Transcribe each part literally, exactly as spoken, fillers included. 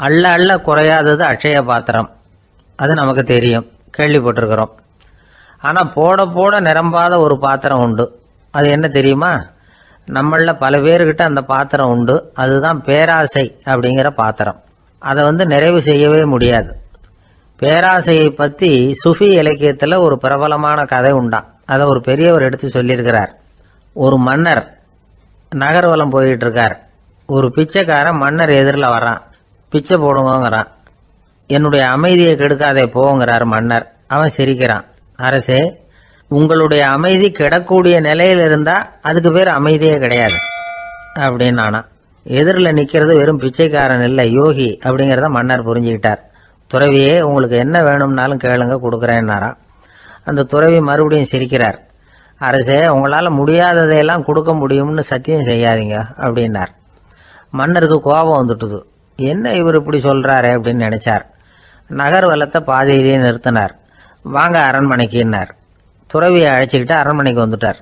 அள்ள அள்ள குறையாதது அட்சய பாத்திரம், அது நமக்கு தெரியும், கேள்விப்பட்டிருக்கிறோம். ஆனால் போட போட நிரம்பாத ஒரு பாத்திரம் உண்டு. அது என்ன தெரியுமா? நம்மள பல பேர்கிட்ட அந்த பாத்திரம் உண்டு. அதுதான் பேராசை அப்படிங்கிற பாத்திரம். அதை வந்து நிறைவு செய்யவே முடியாது. பேராசையை பற்றி சுஃபி இலக்கியத்தில் ஒரு பிரபலமான கதை உண்டாம். அதை ஒரு பெரியவர் எடுத்து சொல்லியிருக்கிறார். ஒரு மன்னர் நகர்வலம் போயிட்டு இருக்கார். ஒரு பிச்சைக்காரன் மன்னர் எதிரில் வரான். பிச்சை போடுங்கிறான். என்னுடைய அமைதியை கெடுக்காதே போங்கிறார் மன்னர். அவன் சிரிக்கிறான். அரசே, உங்களுடைய அமைதி கெடக்கூடிய நிலையில் இருந்தா அதுக்கு பேர் அமைதியே கிடையாது அப்படின்னு நானா. எதிரில் நிற்கிறது வெறும் பிச்சைக்காரன் இல்லை, யோகி அப்படிங்கிறத மன்னர் புரிஞ்சுக்கிட்டார். துறவியே, உங்களுக்கு என்ன வேணும்னாலும் கேளுங்க, கொடுக்குறேன்னாரா. அந்த துறவி மறுபடியும் சிரிக்கிறார். அரசே, உங்களால் முடியாததையெல்லாம் கொடுக்க முடியும்னு சத்தியம் செய்யாதீங்க அப்படின்னார். மன்னருக்கு கோபம் வந்துட்டுது. என்ன இவர் இப்படி சொல்றாரு அப்படின்னு நினைச்சார். நகர்வலத்தை பாதியிலேயே நிறுத்தினார். வாங்க அரண்மனைக்குன்னார். துறவியை அழைச்சிக்கிட்டு அரண்மனைக்கு வந்துட்டார்.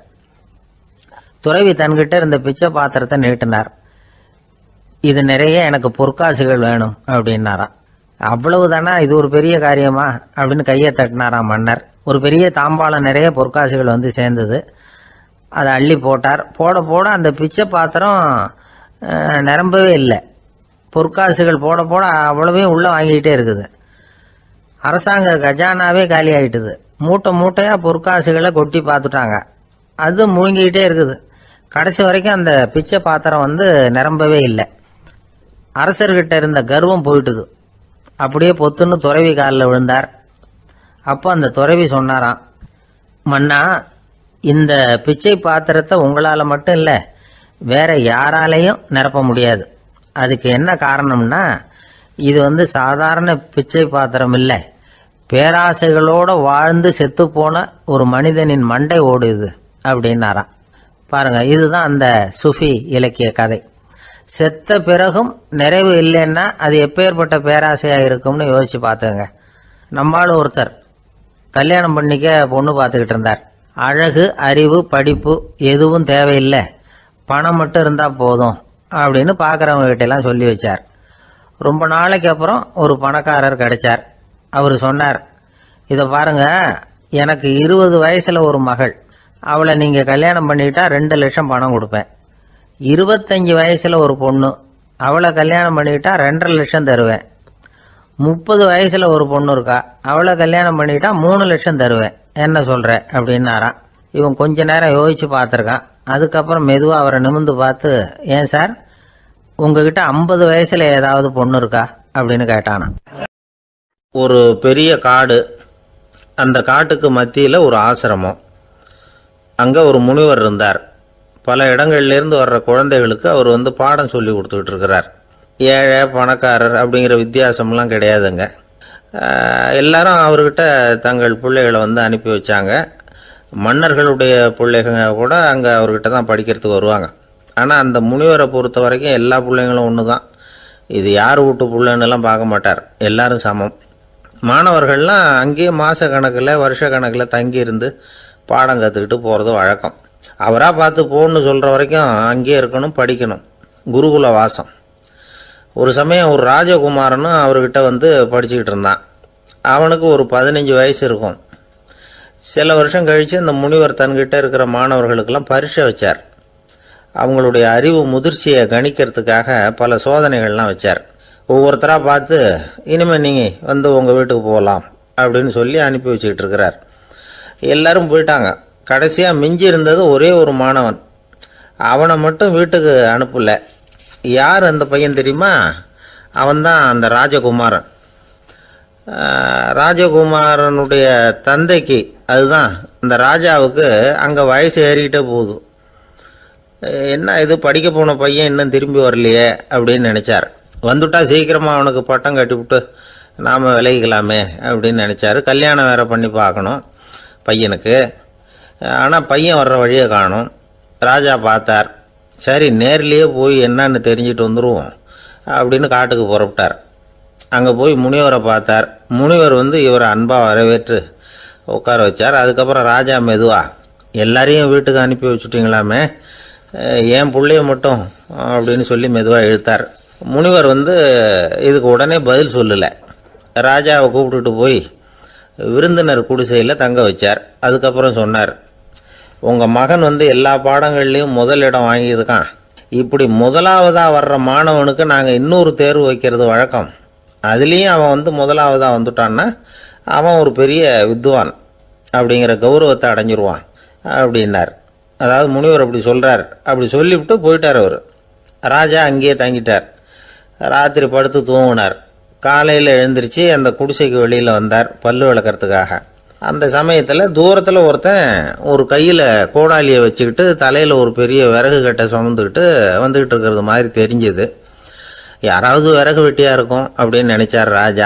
துறவி தன்கிட்ட இருந்த பிச்சை பாத்திரத்தை நீட்டினார். இது நிறைய எனக்கு பொற்காசுகள் வேணும் அப்படின்னாராம். அவ்வளவுதானா, இது ஒரு பெரிய காரியமா அப்படின்னு கையை தட்டினாராம் மன்னர். ஒரு பெரிய தாம்பாளம் நிறைய பொற்காசுகள் வந்து சேர்ந்தது. அதை அள்ளி போட்டார். போட போட அந்த பிச்சை பாத்திரம் நிரம்பவே இல்லை. பொற்காசுகள் போட போட அவ்வளவையும் உள்ள வாங்கிக்கிட்டே இருக்குது. அரசாங்க கஜானாவே காலி ஆயிட்டுது. மூட்டை மூட்டையா பொற்காசுகளை கொட்டி பார்த்துட்டாங்க. அது முழுங்கிக்கிட்டே இருக்குது. கடைசி வரைக்கும் அந்த பிச்சை பாத்திரம் வந்து நிரம்பவே இல்லை. அரசர்கிட்ட இருந்த கர்வம் போயிட்டுது. அப்படியே பொத்துன்னு துறவி காலில் விழுந்தார். அப்போ அந்த துறவி சொன்னாராம், மன்னா, இந்த பிச்சை பாத்திரத்தை உங்களால் மட்டும் இல்லை, வேற யாராலையும் நிரப்ப முடியாது. அதுக்கு என்ன காரணம்னா, இது வந்து சாதாரண பிச்சை பாத்திரம் இல்லை, பேராசைகளோட வாழ்ந்து செத்து போன ஒரு மனிதனின் மண்டை ஓடுது அப்படின்னாராம். பாருங்க, இதுதான் அந்த சுஃபி இலக்கிய கதை. செத்த பிறகும் நிறைவு இல்லைன்னா அது எப்பேற்பட்ட பேராசையா இருக்கும்னு யோசிச்சு பார்த்துங்க. நம்மால் ஒருத்தர் கல்யாணம் பண்ணிக்க பொண்ணு பார்த்துக்கிட்டு இருந்தார். அழகு, அறிவு, படிப்பு எதுவும் தேவையில்லை, பணம் மட்டும் இருந்தா போதும் அப்படின்னு பார்க்குறவங்க கிட்ட எல்லாம் சொல்லி வச்சார். ரொம்ப நாளைக்கு அப்புறம் ஒரு பணக்காரர் கிடைச்சார். அவர் சொன்னார், இதை பாருங்க, எனக்கு இருபது வயசுல ஒரு மகள், அவளை நீங்க கல்யாணம் பண்ணிக்கிட்டா ரெண்டு லட்சம் பணம் கொடுப்பேன். இருபத்தஞ்சு வயசுல ஒரு பொண்ணு, அவளை கல்யாணம் பண்ணிக்கிட்டா ரெண்டரை லட்சம் தருவேன். முப்பது வயசுல ஒரு பொண்ணு இருக்கா, அவளை கல்யாணம் பண்ணிக்கிட்டா மூணு லட்சம் தருவேன். என்ன சொல்ற அப்படின்னாராம். இவன் கொஞ்ச நேரம் யோசிச்சு பார்த்துருக்கான். அதுக்கப்புறம் மெதுவா அவரை நிமிந்து பார்த்து, ஏன் சார், உங்ககிட்ட ஐம்பது வயசுல ஏதாவது பொண்ணு இருக்கா அப்படின்னு கேட்டானா. ஒரு பெரிய காடு, அந்த காட்டுக்கு மத்தியில ஒரு ஆசிரமம். அங்க ஒரு முனிவர் இருந்தார். பல இடங்கள்ல இருந்து வர்ற குழந்தைகளுக்கு அவர் வந்து பாடம் சொல்லி கொடுத்துக்கிட்டு இருக்கிறார். ஏழை பணக்காரர் அப்படிங்கிற வித்தியாசம்லாம் கிடையாதுங்க. எல்லாரும் அவர்கிட்ட தங்கள் பிள்ளைகளை வந்து அனுப்பி வச்சாங்க. மன்னர்களுடைய பிள்ளைங்க கூட அங்கே அவர்கிட்ட தான் படிக்கிறதுக்கு வருவாங்க. ஆனால் அந்த முனிவரை பொறுத்த வரைக்கும் எல்லா பிள்ளைங்களும் ஒன்று தான். இது யார் வீட்டு பிள்ளைன்னு எல்லாம் பார்க்க மாட்டார், எல்லாரும் சமம். மாணவர்கள்லாம் அங்கேயே மாத கணக்கில் வருஷ கணக்கில் தங்கி இருந்து பாடம் கற்றுக்கிட்டு போகிறது வழக்கம். அவராக பார்த்து போன்னு சொல்கிற வரைக்கும் அங்கேயே இருக்கணும், படிக்கணும், குருகுல வாசம். ஒரு சமயம் ஒரு ராஜகுமாரனும் அவர்கிட்ட வந்து படிச்சுக்கிட்டு இருந்தான். அவனுக்கு ஒரு பதினஞ்சு வயசு இருக்கும். சில வருஷம் கழித்து இந்த முனிவர் தன்கிட்ட இருக்கிற மாணவர்களுக்கெல்லாம் பரீட்சை வச்சார். அவங்களுடைய அறிவு முதிர்ச்சியை கணிக்கிறதுக்காக பல சோதனைகள்லாம் வச்சார். ஒவ்வொருத்தராக பார்த்து, இனிமேல் நீங்கள் வந்து உங்கள் வீட்டுக்கு போகலாம் அப்படின்னு சொல்லி அனுப்பி வச்சுக்கிட்டு இருக்கிறார். எல்லாரும் போயிட்டாங்க. கடைசியாக மிஞ்சி இருந்தது ஒரே ஒரு மாணவன். அவனை மட்டும் வீட்டுக்கு அனுப்பல. யார் அந்த பையன் தெரியுமா? அவன்தான் அந்த ராஜகுமாரன். ராஜகுமாரனுடைய தந்தைக்கு, அதுதான் அந்த ராஜாவுக்கு, அங்கே வயசு ஏறிக்கிட்டே போகுது. என்ன இது, படிக்க போன பையன் இன்னும் திரும்பி வரலையே அப்படின்னு நினைச்சார். வந்துட்டா சீக்கிரமாக அவனுக்கு பட்டம் கட்டிவிட்டு நாம் விலகிக்கலாமே அப்படின்னு நினச்சாரு. கல்யாணம் வேற பண்ணி பார்க்கணும் பையனுக்கு. ஆனால் பையன் வர்ற வழியை காணும். ராஜா பார்த்தார். சரி, நேர்லேயே போய் என்னன்னு தெரிஞ்சுட்டு வந்துடுவோம் அப்படின்னு காட்டுக்கு புறப்பட்டார். அங்கே போய் முனிவரை பார்த்தார். முனிவர் வந்து இவரை அன்பாக வரவேற்று உட்கார வச்சார். அதுக்கப்புறம் ராஜா மெதுவா, எல்லாரையும் வீட்டுக்கு அனுப்பி வச்சுட்டிங்களாமே, ஏன் பிள்ளைய மட்டும் அப்படின்னு சொல்லி மெதுவாக இழுத்தார். முனிவர் வந்து இதுக்கு உடனே பதில் சொல்லலை. ராஜாவை கூப்பிட்டுட்டு போய் விருந்தினர் குடிசையில் தங்க வச்சார். அதுக்கப்புறம் சொன்னார், உங்கள் மகன் வந்து எல்லா பாடங்கள்லேயும் முதல் இடம் வாங்கியிருக்கான். இப்படி முதலாவதாக வர்ற மாணவனுக்கு நாங்கள் இன்னொரு தேர்வு வைக்கிறது வழக்கம். அதுலேயும் அவன் வந்து முதலாவதாக வந்துட்டான்னா அவன் ஒரு பெரிய வித்வான் அப்படிங்கிற கௌரவத்தை அடைஞ்சிருவான் அப்படின்னார். அதாவது முனிவர் அப்படி சொல்கிறார். அப்படி சொல்லிவிட்டு போயிட்டார். அவர் ராஜா அங்கேயே தங்கிட்டார். ராத்திரி படுத்து தூங்கினார். காலையில் எழுந்திரிச்சு அந்த குடிசைக்கு வெளியில் வந்தார் பல்லு விளக்கிறதுக்காக. அந்த சமயத்தில் தூரத்தில் ஒருத்தன் ஒரு கையில் கோடாலியை வச்சுக்கிட்டு தலையில் ஒரு பெரிய விறகு கட்டை சுமந்துக்கிட்டு வந்துக்கிட்டு இருக்கிறது மாதிரி தெரிஞ்சுது. யாராவது விறகு வெட்டியாக இருக்கும் அப்படின்னு நினச்சார் ராஜா.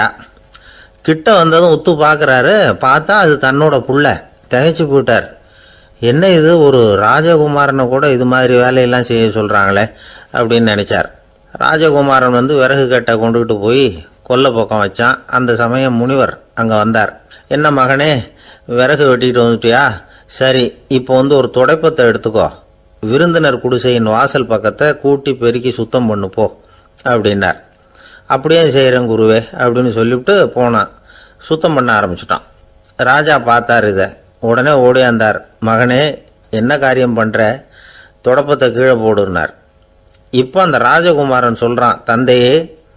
கிட்ட வந்ததும் உத்து பார்க்குறாரு. பார்த்தா அது தன்னோட புள்ள. திகைச்சு போயிட்டார். என்ன இது, ஒரு ராஜகுமாரனை கூட இது மாதிரி வேலையெல்லாம் செய்ய சொல்கிறாங்களே அப்படின்னு நினச்சார். ராஜகுமாரன் வந்து விறகு கட்டை கொண்டுகிட்டு போய் கொல்லை பக்கம் வச்சான். அந்த சமயம் முனிவர் அங்கே வந்தார். என்ன மகனே, விறகு வெட்டிட்டு வந்துட்டியா? சரி, இப்போ வந்து ஒரு துடைப்பத்தை எடுத்துக்கோ, விருந்தினர் குடிசையின் வாசல் பக்கத்தை கூட்டி பெருக்கி சுத்தம் பண்ணு போ அப்படின்னார். அப்படியே செய்கிறேன் குருவே அப்படின்னு சொல்லிவிட்டு போனான். சுத்தம் பண்ண ஆரம்பிச்சிட்டான். ராஜா பார்த்தார் இதை. உடனே ஓடியாந்தார். மகனே, என்ன காரியம் பண்ணுற? துடைப்பத்தை கீழே போடுனார். இப்போ அந்த ராஜகுமாரன் சொல்கிறான், தந்தையே,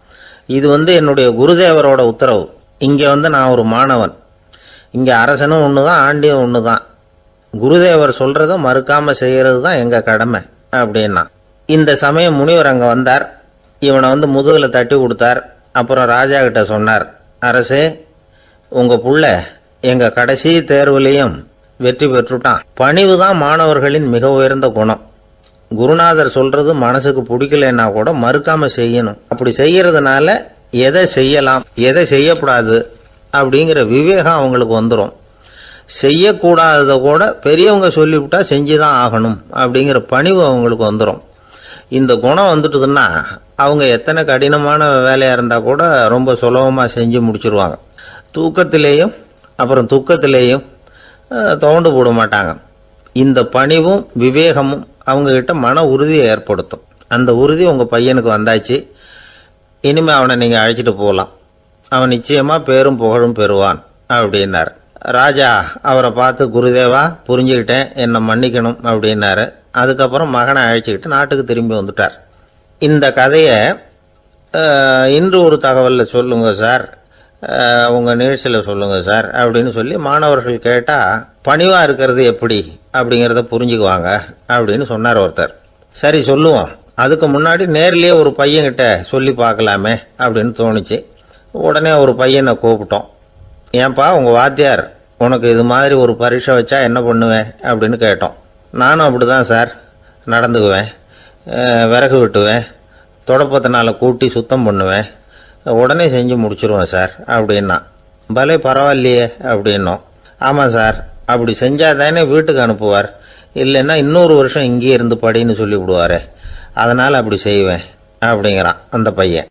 இது வந்து என்னுடைய குருதேவரோட உத்தரவு. இங்கே வந்து நான் ஒரு மாணவன். இங்கே அரசனும் ஒன்று தான், ஆண்டியும் ஒன்று தான். குருதேவர் சொல்கிறத மறுக்காமல் செய்கிறது தான் எங்கள் கடமை அப்படின்னா. இந்த சமயம் முனிவர் அங்கே வந்தார். இவனை வந்து முதுகில் தட்டி கொடுத்தார். அப்புறம் ராஜா கிட்ட சொன்னார், அரசே, உங்கள் புள்ள எங்கள் கடைசி தேர்வுலையும் வெற்றி பெற்றுட்டான். பணிவு தான் மாணவர்களின் மிக உயர்ந்த குணம். குருநாதர் சொல்றது மனசுக்கு பிடிக்கலன்னா கூட மறுக்காம செய்யணும். அப்படி செய்யறதுனால எதை செய்யலாம் எதை செய்யக்கூடாது அப்படிங்கிற விவேகம் அவங்களுக்கு வந்துடும். செய்யக்கூடாததை கூட பெரியவங்க சொல்லிவிட்டா செஞ்சுதான் ஆகணும் அப்படிங்கிற பணிவு அவங்களுக்கு வந்துடும். இந்த குணம் வந்துட்டுதுன்னா அவங்க எத்தனை கடினமான வேலையாக இருந்தால் கூட ரொம்ப சுலபமாக செஞ்சு முடிச்சிருவாங்க. தூக்கத்திலேயும் அப்புறம் துக்கத்திலேயும் தோண்டு போட மாட்டாங்க. இந்த பணிவும் விவேகமும் அவங்கக்கிட்ட மன உறுதியை ஏற்படுத்தும். அந்த உறுதி உங்கள் பையனுக்கு வந்தாச்சு. இனிமேல் அவனை நீங்கள் அழைச்சிட்டு போகலாம். அவன் நிச்சயமாக பேரும் புகழும் பெறுவான் அப்படின்னார். ராஜா அவரை பார்த்து, குருதேவா, புரிஞ்சுக்கிட்டேன், என்னை மன்னிக்கணும் அப்படின்னாரு. அதுக்கப்புறம் மகனை அழைச்சிக்கிட்டு நாட்டுக்கு திரும்பி வந்துட்டார். இந்த கதையை இன்று ஒரு தகவலில் சொல்லுங்க சார், உங்கள் நிகழ்ச்சியில் சொல்லுங்க சார் அப்படின்னு சொல்லி மாணவர்கள் கேட்டால் பணிவாக இருக்கிறது எப்படி அப்படிங்கிறத புரிஞ்சுக்குவாங்க அப்படின்னு சொன்னார் ஒருத்தர். சரி சொல்லுவோம், அதுக்கு முன்னாடி நேர்லேயே ஒரு பையன்கிட்ட சொல்லி பார்க்கலாமே அப்படின்னு தோணுச்சு. உடனே ஒரு பையனை கூப்பிட்டோம். ஏன்பா, உங்கள் வாத்தியார் உனக்கு இது மாதிரி ஒரு பரீட்சை வச்சா என்ன பண்ணுவேன் அப்படின்னு கேட்டோம். நானும் அப்படி தான் சார் நடந்துக்குவேன். விறகு வெட்டுவேன், தொடப்பத்தினால கூட்டி சுத்தம் பண்ணுவேன், உடனே செஞ்சு முடிச்சிருவேன் சார் அப்படின்னா. பலே பரவாயில்லையே அப்படின்னோம். ஆமாம் சார், அப்படி செஞ்சால் தானே வீட்டுக்கு அனுப்புவார், இல்லைன்னா இன்னொரு வருஷம் இங்கேயே இருந்து படின்னு சொல்லி விடுவார், அதனால் அப்படி செய்வேன் அப்படிங்கிறான் அந்த பையன்.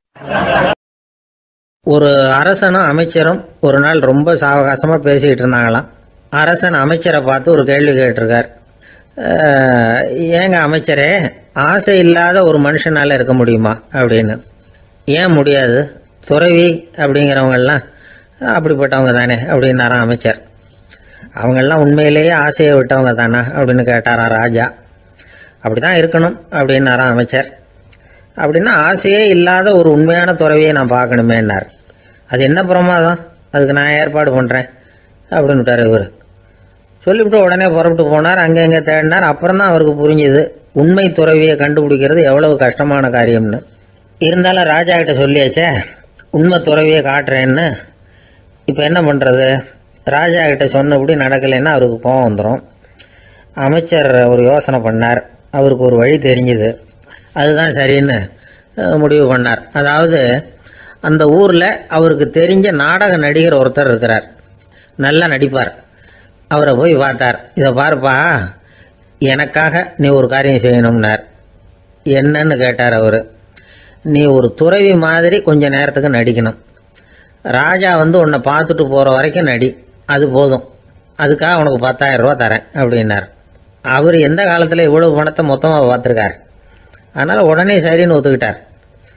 ஒரு அரசனும் அமைச்சரும் ஒரு நாள் ரொம்ப சாவகாசமாக பேசிக்கிட்டு இருந்தாங்களாம். அரசன் அமைச்சரை பார்த்து ஒரு கேள்வி கேட்டிருக்கார். ஏங்க அமைச்சரே, ஆசை இல்லாத ஒரு மனுஷனால் இருக்க முடியுமா அப்படின்னு. ஏன் முடியாது, துறவி அப்படிங்கிறவங்கெல்லாம் அப்படிப்பட்டவங்க தானே அப்படின்னாராம் அமைச்சர். அவங்கெல்லாம் உண்மையிலேயே ஆசையை விட்டவங்க தானா அப்படின்னு கேட்டாராம் ராஜா. அப்படி தான் இருக்கணும் அப்படின்னாராம் அமைச்சர். அப்படின்னா ஆசையே இல்லாத ஒரு உண்மையான துறவியை நான் பார்க்கணுமேன்னார். அது என்ன பிரமாதம், அதுக்கு நான் ஏற்பாடு பண்ணுறேன் அப்படின்னு விட்டார் இவர். சொல்லிவிட்டு உடனே புறப்பட்டு போனார். அங்கே எங்கே தேடினார். அப்புறம் தான் அவருக்கு புரிஞ்சுது உண்மை துறவியை கண்டுபிடிக்கிறது எவ்வளவு கஷ்டமான காரியம்னு. இருந்தாலும் ராஜா கிட்ட சொல்லியாச்சே, உண்மை துறவியை காட்டுறேன்னு. இப்போ என்ன பண்ணுறது? ராஜா கிட்ட சொன்னபடி நடக்கலைன்னா அவருக்கு கோபம் வந்துடும். அமைச்சர் ஒரு யோசனை பண்ணார். அவருக்கு ஒரு வழி தெரிஞ்சுது. அதுதான் சரின்னு முடிவு பண்ணார். அதாவது அந்த ஊரில் அவருக்கு தெரிஞ்ச நாடக நடிகர் ஒருத்தர் இருக்கிறார், நல்லா நடிப்பார். அவரை போய் பார்த்தார். இதை பாருப்பா, எனக்காக நீ ஒரு காரியம் செய்யணும்னார். என்னன்னு கேட்டார் அவர். நீ ஒரு துறவி மாதிரி கொஞ்ச நேரத்துக்கு நடிக்கணும். ராஜா வந்து உன்னை பார்த்துட்டு போகிற வரைக்கும் நடி, அது போதும். அதுக்காக உனக்கு பத்தாயிரம் ரூபா தரேன் அப்படின்னார். அவர் எந்த காலத்தில் இவ்வளவு பணத்தை மொத்தமாக பார்த்துருக்கார். அதனால் உடனே சரின்னு ஒத்துக்கிட்டார்.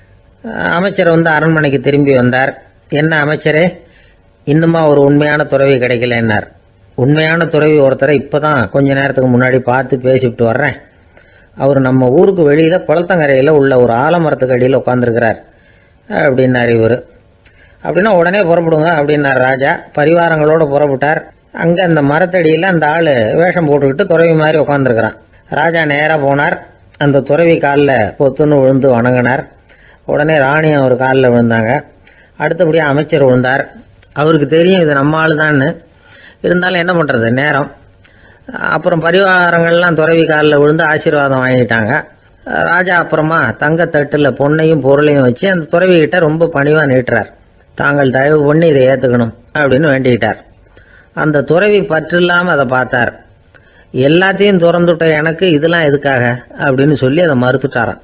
அமைச்சர் வந்து அரண்மனைக்கு திரும்பி வந்தார். என்ன அமைச்சரே, இன்னுமா ஒரு உண்மையான துறவி கிடைக்கலன்னார். உண்மையான துறவி ஒருத்தரை இப்போ தான் கொஞ்ச நேரத்துக்கு முன்னாடி பார்த்து பேசிவிட்டு வர்றேன். அவர் நம்ம ஊருக்கு வெளியில் குளத்தங்கரையில் உள்ள ஒரு ஆலமரத்துக்கு அடியில் உட்காந்துருக்கிறார் அப்படின்னார் இவர். அப்படின்னா உடனே புறப்படுங்க அப்படின்னார் ராஜா. பரிவாரங்களோடு புறப்பட்டார். அங்கே அந்த மரத்தடியில் அந்த ஆள் வேஷம் போட்டுக்கிட்டு துறவி மாதிரி உட்காந்துருக்கிறான். ராஜா நேராக போனார். அந்த துறவி காலில் பொத்துன்னு விழுந்து வணங்கினார். உடனே ராணி அவர் காலில் விழுந்தாங்க. அடுத்தபடியாக அமைச்சர் விழுந்தார். அவருக்கு தெரியும் இது நம்ம ஆள் தான்னு. இருந்தாலும் என்ன பண்ணுறது, நேரம். அப்புறம் பரிவாரங்கள்லாம் துறவி காலில் விழுந்து ஆசீர்வாதம் வாங்கிட்டாங்க. ராஜா அப்புறமா தங்கத்தட்டில் பொண்ணையும் பொருளையும் வச்சு அந்த துறவிகிட்ட ரொம்ப பணிவாக நீட்டுறார். தாங்கள் தயவு பண்ணி இதை ஏற்றுக்கணும் அப்படின்னு வேண்டிக்கிட்டார். அந்த துறவி பற்று இல்லாமல் அதை பார்த்தார். எல்லாத்தையும் திறந்துட்ட எனக்கு இதெல்லாம் எதுக்காக அப்படின்னு சொல்லி அதை மறுத்துட்டாராம்.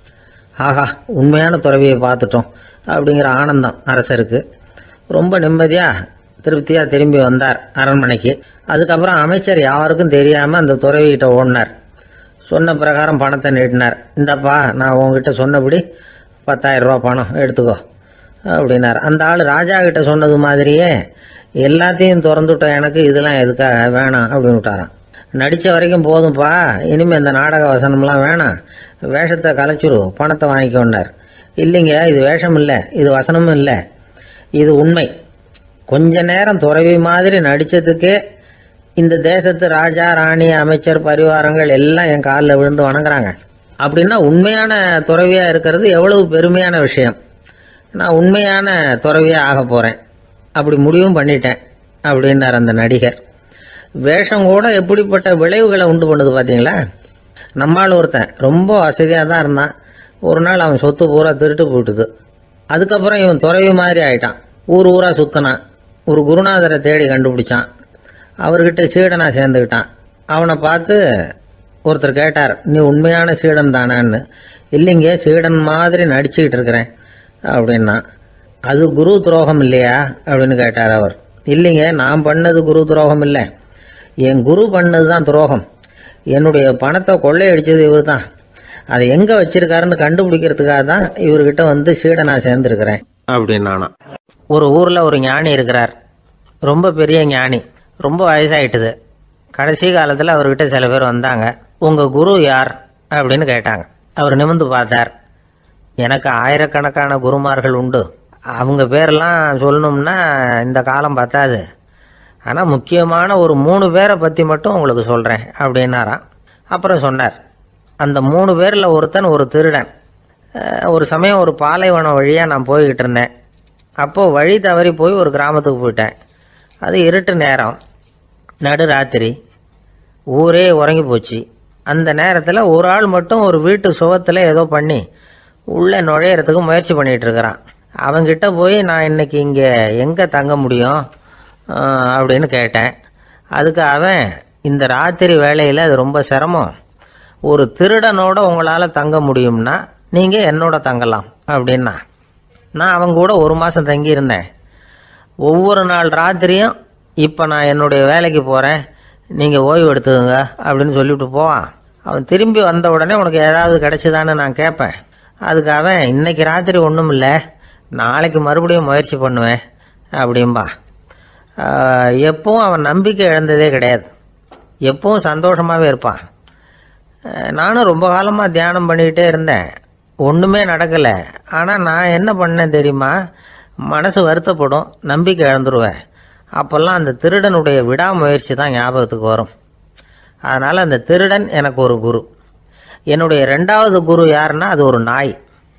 ஆஹா, உண்மையான துறவியை பார்த்துட்டோம் அப்படிங்கிற ஆனந்தம் அரசருக்கு. ரொம்ப நிம்மதியாக திருப்தியாக திரும்பி வந்தார் அரண்மனைக்கு. அதுக்கப்புறம் அமைச்சர் யாருக்கும் தெரியாமல் அந்த துறவிகிட்ட ஓடினார். சொன்ன பிரகாரம் பணத்தை நீட்டினார். இந்தப்பா, நான் உங்ககிட்ட சொன்னபடி பத்தாயிரம் ரூபா பணம் எடுத்துக்கோ அப்படின்னார். அந்த ஆள் ராஜா கிட்ட சொன்னது மாதிரியே எல்லாத்தையும் திறந்துவிட்ட எனக்கு இதெல்லாம் எதுக்காக வேணாம் அப்படின்னு விட்டாரான். நடித்த வரைக்கும் போதும்ப்பா, இனிமேல் இந்த நாடக வசனம்லாம் வேணாம், வேஷத்தை கலைச்சிரு, பணத்தை வாங்கிக்கோன்னார். இல்லைங்க, இது வேஷம் இல்லை, இது வசனமும் இல்லை, இது உண்மை. கொஞ்ச நேரம் துறவி மாதிரி நடித்ததுக்கே இந்த தேசத்து ராஜா, ராணி, அமைச்சர், பரிவாரங்கள் எல்லாம் என் காலில் விழுந்து வணங்குறாங்க. அப்படின்னா உண்மையான துறவியாக இருக்கிறது எவ்வளவு பெருமையான விஷயம். நான் உண்மையான துறவியாக ஆக போகிறேன், அப்படி முடிவும் பண்ணிட்டேன் அப்படின்னார் அந்த நடிகர். வேஷம் கூட எப்படிப்பட்ட விளைவுகளை உண்டு பண்ணுது பார்த்தீங்களா. நம்மால் ஒருத்தன் ரொம்ப வசதியாக தான் இருந்தான். ஒரு நாள் அவன் சொத்து பூரா திருட்டு போயிட்டுது. அதுக்கப்புறம் இவன் துறவி மாதிரி ஆயிட்டான். ஊர் ஊராக சுற்றினான். ஒரு குருநாதரை தேடி கண்டுபிடிச்சான். அவர்கிட்ட சீடனா சேர்ந்துக்கிட்டான். அவனை பார்த்து ஒருத்தர் கேட்டார், நீ உண்மையான சீடன் தானான்னு. இல்லைங்க, சீடன் மாதிரி நடிச்சுக்கிட்டு இருக்கிறேன் அப்படின்னா. அது குரு துரோகம் இல்லையா அப்படின்னு கேட்டார் அவர். இல்லைங்க, நான் பண்ணது குரு துரோகம் இல்லை, என் குரு பண்ணது தான் துரோகம். என்னுடைய பணத்தை கொள்ளையடிச்சது இவர் தான். அதை எங்கே வச்சிருக்காருன்னு கண்டுபிடிக்கிறதுக்காக தான் இவர்கிட்ட வந்து சீடனா சேர்ந்துருக்கிறேன் அப்படின்னானா. ஒரு ஊரில் ஒரு ஞானி இருக்கிறார். ரொம்ப பெரிய ஞானி. ரொம்ப வயசாயிட்டுது. கடைசி காலத்தில் அவர்கிட்ட சில பேர் வந்தாங்க. உங்கள் குரு யார் அப்படின்னு கேட்டாங்க. அவர் நிமிர்ந்து பார்த்தார். எனக்கு ஆயிரக்கணக்கான குருமார்கள் உண்டு. அவங்க பேரெல்லாம் சொல்லணும்னா இந்த காலம் பத்தாது. ஆனால் முக்கியமான ஒரு மூணு பேரை பற்றி மட்டும் உங்களுக்கு சொல்கிறேன் அப்படின்னாராம். அப்புறம் சொன்னார், அந்த மூணு பேரில் ஒருத்தன் ஒரு திருடன். ஒரு சமயம் ஒரு பாலைவனம் வழியாக நான் போய்கிட்டு இருந்தேன். அப்போது வழி தவறி போய் ஒரு கிராமத்துக்கு போயிட்டேன். அது இருட்டு நேரம், நடு ராத்திரி, ஊரே உறங்கி போச்சு. அந்த நேரத்தில் ஒரு ஆள் மட்டும் ஒரு வீட்டு சுவத்தில் ஏதோ பண்ணி உள்ளே நுழையிறதுக்கு முயற்சி பண்ணிகிட்டு இருக்கிறான். அவங்கிட்ட போய் நான் இன்னைக்கு இங்கே எங்கே தங்க முடியும் அப்படின்னு கேட்டேன். அதுக்கு அவன், இந்த ராத்திரி வேளையில் அது ரொம்ப சிரமம், ஒரு திருடனோட உங்களால் தங்க முடியும்னா நீங்கள் என்னோட தங்கலாம் அப்படின்னா. நான் அவங்க கூட ஒரு மாதம் தங்கியிருந்தேன். ஒவ்வொரு நாள் ராத்திரியும் இப்போ நான் என்னுடைய வேலைக்கு போகிறேன், நீங்கள் ஓய்வு எடுத்துக்கோங்க அப்படின்னு சொல்லிவிட்டு போவான். அவன் திரும்பி வந்த உடனே உனக்கு ஏதாவது கிடைச்சிதான்னு நான் கேட்பேன். அதுக்கு அவன், இன்னைக்கு ராத்திரி ஒன்றும் இல்லை, நாளைக்கு மறுபடியும் முயற்சி பண்ணுவேன் அப்படின்பா. எப்பவும் அவன் நம்பிக்கை இழந்ததே கிடையாது. எப்பவும் சந்தோஷமாகவே இருப்பான். நானும் ரொம்ப காலமாக தியானம் பண்ணிக்கிட்டே இருந்தேன். ஒன்றுமே நடக்கலை. ஆனால் நான் என்ன பண்ணேன் தெரியுமா, மனசு வருத்தப்படும், நம்பிக்கை இழந்துருவேன். அப்போல்லாம் அந்த திருடனுடைய விடாமுயற்சி தான் ஞாபகத்துக்கு வரும். அதனால் அந்த திருடன் எனக்கு ஒரு குரு. என்னுடைய ரெண்டாவது குரு யாருன்னா அது ஒரு நாய்.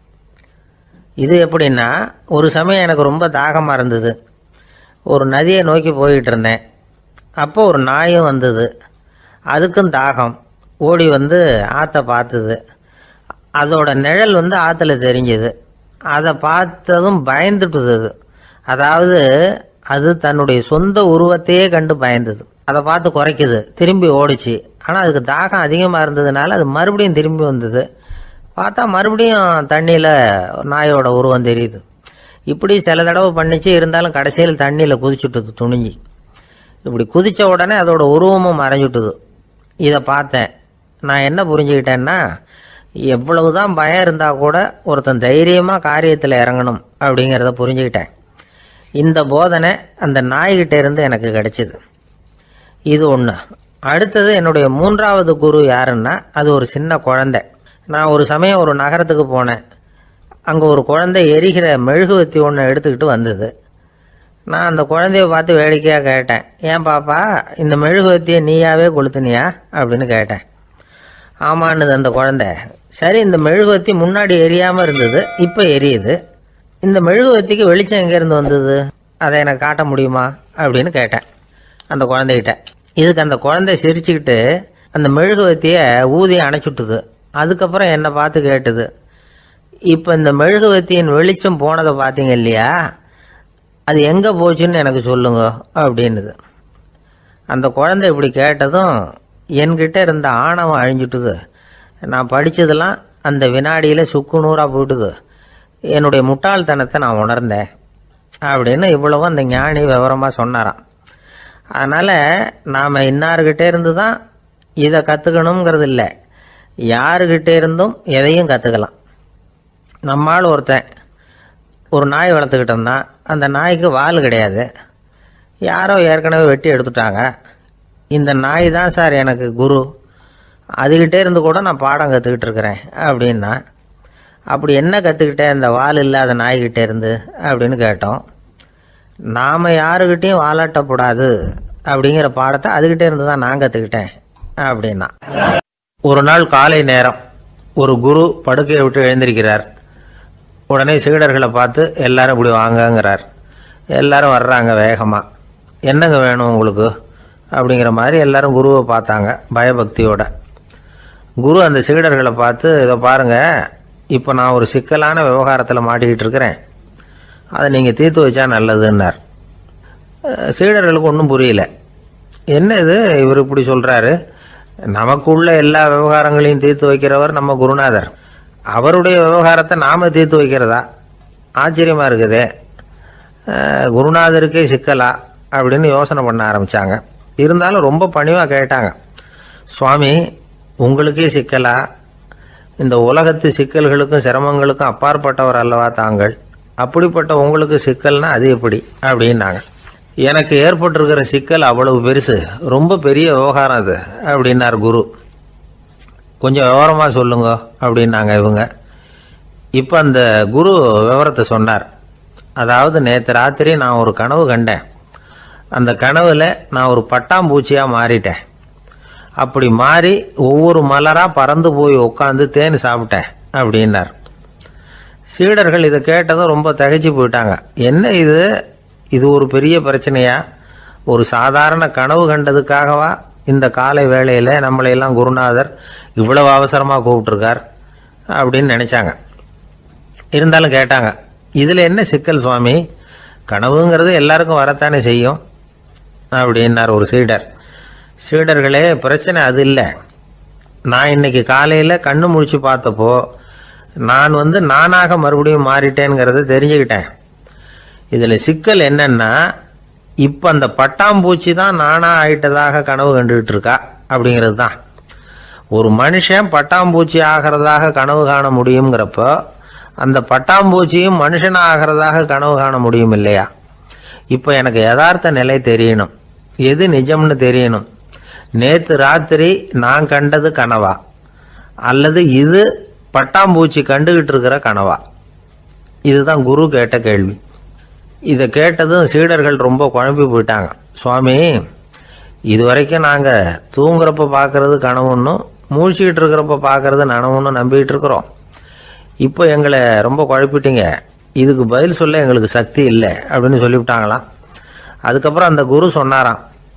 இது எப்படின்னா, ஒரு சமயம் எனக்கு ரொம்ப தாகமாக இருந்தது. ஒரு நதியை நோக்கி போய்கிட்டு இருந்தேன். அப்போ ஒரு நாயும் வந்தது. அதுக்கும் தாகம். ஓடி வந்து ஆற்றை பார்த்துது. அதோட நிழல் வந்து ஆற்றுல தெரிஞ்சுது. அதை பார்த்ததும் பயந்துட்டுது. அதாவது அது தன்னுடைய சொந்த உருவத்தையே கண்டு பயந்தது. அதை பார்த்து குறைக்குது, திரும்பி ஓடிச்சு. ஆனால் அதுக்கு தாகம் அதிகமாக இருந்ததுனால அது மறுபடியும் திரும்பி வந்தது. பார்த்தா மறுபடியும் தண்ணியில் நாயோட உருவம் தெரியுது. இப்படி சில தடவை பண்ணிச்சு. இருந்தாலும் கடைசியில் தண்ணியில் குதிச்சுட்டுது துணிஞ்சி. இப்படி குதித்த உடனே அதோட உருவமும் மறைஞ்சுட்டுது. இதை பார்த்தேன். நான் என்ன புரிஞ்சுக்கிட்டேன்னா, எவ்வளவுதான் பயம் இருந்தால் கூட ஒருத்தன் தைரியமாக காரியத்தில் இறங்கணும் அப்படிங்கிறத புரிஞ்சுக்கிட்டேன். இந்த போதனை அந்த நாய்கிட்ட இருந்து எனக்கு கிடைச்சிது. இது ஒன்று. அடுத்தது என்னுடைய மூன்றாவது குரு யாருன்னா அது ஒரு சின்ன குழந்தை. நான் ஒரு சமயம் ஒரு நகரத்துக்கு போனேன். அங்கே ஒரு குழந்தை எரிகிற மெழுகுவத்தி ஒன்று எடுத்துக்கிட்டு வந்தது. நான் அந்த குழந்தைய பார்த்து வேடிக்கையாக கேட்டேன், ஏன் பாப்பா இந்த மெழுகுவத்தியை நீயாவே கொளுத்துனியா அப்படின்னு கேட்டேன். ஆமான்னுது அந்த குழந்தை. சரி, இந்த மெழுகுவத்தி முன்னாடி எரியாமல் இருந்தது, இப்போ எரியுது. இந்த மெழுகுவத்திக்கு வெளிச்சம் எங்கேருந்து வந்தது, அதை எனக்கு காட்ட முடியுமா அப்படின்னு கேட்டேன் அந்த குழந்தைகிட்ட. இதுக்கு அந்த குழந்தை சிரிச்சுக்கிட்டு அந்த மெழுகுவத்தியை ஊதி அணைச்சுட்டுது. அதுக்கப்புறம் என்னை பார்த்து கேட்டுது, இப்போ இந்த மெழுகுவத்தியின் வெளிச்சம் போனதை பார்த்தீங்க இல்லையா, அது எங்கே போச்சுன்னு எனக்கு சொல்லுங்க அப்படின்னுது. அந்த குழந்தை இப்படி கேட்டதும் என்கிட்ட இருந்த ஆணவம் அழிஞ்சுட்டுது. நான் படித்ததெல்லாம் அந்த வினாடியில் சுக்கு நூறாக போயிட்டுது. என்னுடைய முட்டாள்தனத்தை நான் உணர்ந்தேன் அப்படின்னு இவ்வளவும் அந்த ஞானி விவரமாக சொன்னாராம். அதனால் நாம் இன்னார்கிட்டே இருந்து தான் இதை கற்றுக்கணுங்கிறது இல்லை, யாருக்கிட்ட இருந்தும் எதையும் கற்றுக்கலாம். நம்மால் ஒருத்தன் ஒரு நாய் வளர்த்துக்கிட்டு இருந்தான். அந்த நாய்க்கு வால் கிடையாது, யாரோ ஏற்கனவே வெட்டி எடுத்துட்டாங்க. இந்த நாய் தான் சார் எனக்கு குரு, அதுகிட்டே இருந்து கூட நான் பாடம் கற்றுக்கிட்டு இருக்கிறேன் அப்படின்னா. அப்படி என்ன கற்றுக்கிட்டேன் இந்த வால் இல்லாத நாய்கிட்டே இருந்து அப்படின்னு கேட்டோம். நாம் யாருக்கிட்டையும் வாலாட்டக்கூடாது அப்படிங்கிற பாடத்தை அதுகிட்டே இருந்து தான் நான் கற்றுக்கிட்டேன் அப்படின்னா. ஒரு நாள் காலை நேரம் ஒரு குரு படுக்கையை விட்டு எழுந்திருக்கிறார். உடனே சீடர்களை பார்த்து எல்லாரும் இப்படி வாங்கங்கிறார். எல்லாரும் வர்றாங்க வேகமாக. என்னங்க வேணும் உங்களுக்கு அப்படிங்கிற மாதிரி எல்லாரும் குருவை பார்த்தாங்க பயபக்தியோட. குரு அந்த சீடர்களை பார்த்து, இதை பாருங்கள், இப்போ நான் ஒரு சிக்கலான விவகாரத்தில் மாட்டிக்கிட்டு இருக்கிறேன், அதை நீங்கள் தீர்த்து வச்சா நல்லதுன்னார். சீடர்களுக்கு ஒன்றும் புரியல. என்ன இது இவர் இப்படி சொல்கிறாரு, நமக்குள்ள எல்லா விவகாரங்களையும் தீர்த்து வைக்கிறவர் நம்ம குருநாதர், அவருடைய விவகாரத்தை நாம் தீர்த்து வைக்கிறதா, ஆச்சரியமாக இருக்குதே, குருநாதருக்கே சிக்கலா அப்படின்னு யோசனை பண்ண ஆரம்பித்தாங்க. இருந்தாலும் ரொம்ப பணிவாக கேட்டாங்க, சுவாமி உங்களுக்கே சிக்கலா, இந்த உலகத்து சிக்கல்களுக்கும் சிரமங்களுக்கும் அப்பாற்பட்டவர் அல்லவா தாங்கள், அப்படிப்பட்ட உங்களுக்கு சிக்கல்னா அது எப்படி அப்படின்னாங்க. எனக்கு ஏற்பட்டிருக்கிற சிக்கல் அவ்வளவு பெருசு, ரொம்ப பெரிய விவகாரம் அது அப்படின்னார் குரு. கொஞ்சம் விவரமாக சொல்லுங்க அப்படின்னாங்க இவங்க. இப்போ அந்த குரு விவரத்தை சொன்னார். அதாவது நேற்று ராத்திரி நான் ஒரு கனவு கண்டேன். அந்த கனவில் நான் ஒரு பட்டாம்பூச்சியாக மாறிட்டேன். அப்படி மாறி ஒவ்வொரு மலராக பறந்து போய் உட்காந்து தேன் சாப்பிட்டேன் அப்படின்னார். சீடர்கள் இதை கேட்டதும் ரொம்ப திகைச்சு போயிட்டாங்க. என்ன இது, இது ஒரு பெரிய பிரச்சனையா, ஒரு சாதாரண கனவு கண்டதுக்காகவா இந்த காலை வேளையில் நம்மளையெல்லாம் குருநாதர் இவ்வளவு அவசரமாக கூப்பிட்டுருக்கார் அப்படின்னு நினச்சாங்க. இருந்தாலும் கேட்டாங்க, இதில் என்ன சிக்கல் சுவாமி, கனவுங்கிறது எல்லாருக்கும் வரத்தானே செய்யும் அப்படின்னார் ஒரு சீடர். சீடர்களே, பிரச்சனை அது இல்லை. நான் இன்னைக்கு காலையில் கண்ணு முழிச்சு பார்த்தப்போ நான் வந்து நானாக மறுபடியும் மாறிட்டேங்கிறத தெரிஞ்சுக்கிட்டேன். இதில் சிக்கல் என்னன்னா, இப்போ அந்த பட்டாம்பூச்சி தான் நானாக ஆயிட்டதாக கனவு கண்டுகிட்டு இருக்கா அப்படிங்கிறது தான். ஒரு மனுஷன் பட்டாம்பூச்சி ஆகிறதாக கனவு காண முடியுங்கிறப்போ அந்த பட்டாம்பூச்சியும் மனுஷனாக ஆகிறதாக கனவு காண முடியும் இல்லையா? இப்போ எனக்கு யதார்த்த நிலை தெரியணும், எது நிஜம்னு தெரியணும். நேற்று ராத்திரி நான் கண்டது கனவா, அல்லது இது பட்டாம்பூச்சி கண்டுகிட்டு இருக்கிற கனவா? இதுதான் குரு கேட்ட கேள்வி. இதை கேட்டதும் சீடர்கள் ரொம்ப குழம்பி போயிட்டாங்க. சுவாமி, இது வரைக்கும் நாங்கள் தூங்குறப்ப பார்க்கறது கனவுன்னும் மூழ்கிட்டு இருக்கிறப்ப பார்க்கறது நனவுன்னு நம்பிக்கிட்டு இருக்கிறோம். இப்போ எங்களை ரொம்ப குழப்பிட்டீங்க, இதுக்கு பதில் சொல்ல எங்களுக்கு சக்தி இல்லை அப்படின்னு சொல்லிவிட்டாங்களாம். அதுக்கப்புறம் அந்த குரு சொன்னாராம்,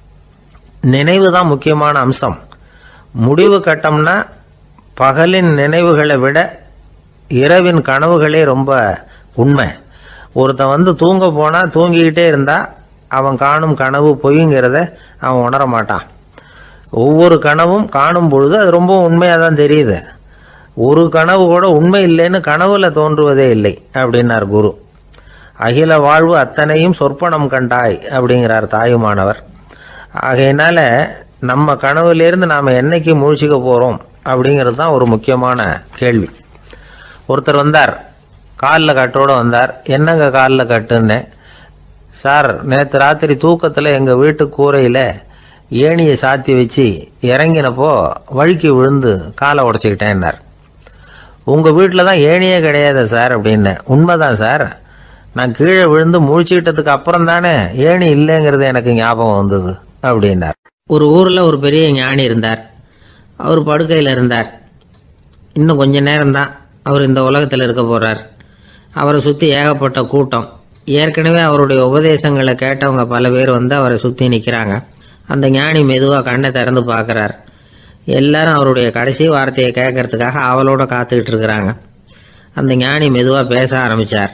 நினைவு தான் முக்கியமான அம்சம். முடிவு கட்டம்னா பகலின் நினைவுகளை விட இரவின் கனவுகளே ரொம்ப உண்மை. ஒருத்தன் வந்து தூங்க போனால் தூங்கிக்கிட்டே இருந்தால் அவன் காணும் கனவு பொய்ங்கிறத அவன் உணர மாட்டான். ஒவ்வொரு கனவும் காணும் பொழுது அது ரொம்ப உண்மையாக தான் தெரியுது. ஒரு கனவு கூட உண்மை இல்லைன்னு கனவுல தோன்றுவதே இல்லை அப்படின்னார் குரு. அகில வாழ்வு அத்தனையும் சொற்பனம் கண்டாய் அப்படிங்கிறார் தாயுமானவர். ஆகையினால நம்ம கனவுலேருந்து நாம் என்னைக்கு முழிச்சிக்க போகிறோம் அப்படிங்கிறது தான் ஒரு முக்கியமான கேள்வி. ஒருத்தர் வந்தார், காலில் கட்டோடு வந்தார். என்னங்க காலில் கட்டுன்னு? சார், நேற்று ராத்திரி தூக்கத்தில் எங்கள் வீட்டு கூரையில் ஏணியை சாத்தி வச்சு இறங்கினப்போ வழுக்கி விழுந்து காலை உடச்சிக்கிட்டேன்னார். உங்கள் வீட்டில் தான் ஏணியே கிடையாது சார் அப்படின்னு. உண்மைதான் சார், நான் கீழே விழுந்து முழிச்சுக்கிட்டதுக்கு அப்புறம் தானே ஏணி இல்லைங்கிறது எனக்கு ஞாபகம் வந்தது அப்படின்னார். ஒரு ஊரில் ஒரு பெரிய ஞானி இருந்தார். அவர் படுக்கையில் இருந்தார். இன்னும் கொஞ்ச நேரம்தான் அவர் இந்த உலகத்தில் இருக்க போகிறார். அவரை சுற்றி ஏகப்பட்ட கூட்டம். ஏற்கனவே அவருடைய உபதேசங்களை கேட்டவங்க பல பேர் வந்து அவரை சுற்றி நிற்கிறாங்க. அந்த ஞானி மெதுவாக கண்ணை திறந்து பார்க்குறார். எல்லாரும் அவருடைய கடைசி வார்த்தையை கேட்கறதுக்காக அவளோட காத்துக்கிட்டு இருக்கிறாங்க. அந்த ஞானி மெதுவாக பேச ஆரம்பித்தார்.